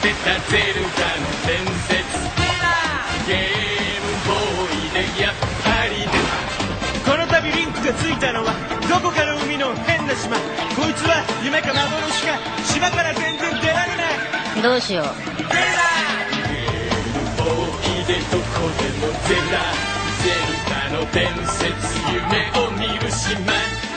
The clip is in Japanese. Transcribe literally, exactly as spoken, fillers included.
せたゼルダの伝説。ゲームボーイでやっぱり出た。この度リンクがついたのはどこかの海の変な島。こいつは夢か幻か、島から全然出られない。 どうしよう。 ゼラゲームボーイでどこでもゼラ。ゼルダの伝説夢を見る島。